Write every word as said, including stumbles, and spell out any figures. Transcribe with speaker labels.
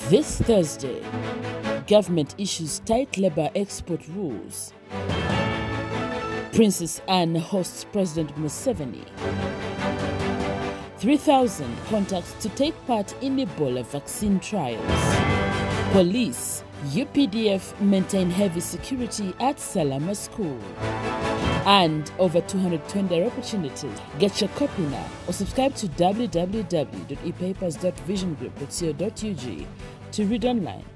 Speaker 1: This Thursday, government issues tight labour export rules. Princess Anne hosts President Museveni. three thousand contacts to take part in Ebola vaccine trials. Police, U P D F maintain heavy security at Salama School. And over two hundred twenty opportunities. Get your copy now or subscribe to w w w dot e papers dot vision group dot co dot u g to read online.